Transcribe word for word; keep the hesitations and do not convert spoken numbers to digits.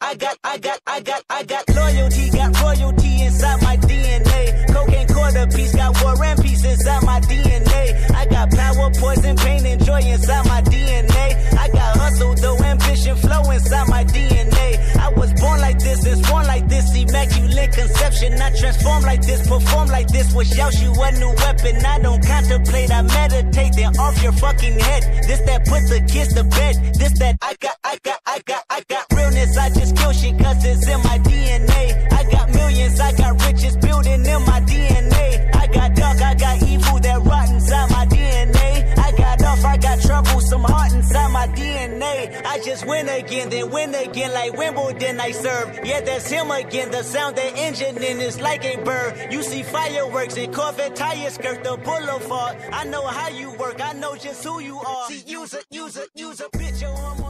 I got, I got, I got, I got loyalty, got royalty inside my D N A. Cocaine quarter piece, got war and peace inside my D N A. I got power, poison, pain, and joy inside my D N A. I got hustle, though, ambition, flow inside my D N A. I was born like this, and born like this, immaculate conception. I transform like this, perform like this, wish out you a new weapon. I don't contemplate, I meditate, then off your fucking head. This that put the kids to bed. This that I got, I got, I got, I got realness. I just kill shit cause it's in my D N A. I got millions, I got riches building in my D N A. I got dark, I got evil that rot inside my D N A. I got off, I got trouble, some heart inside my D N A. I just win again, then win again like Wimbledon I serve. Yeah, that's him again, the sound that engine in is like a bird. You see fireworks and Corvette tires skirt the boulevard. I know how you work, I know just who you are. See, use a, use a, use a picture on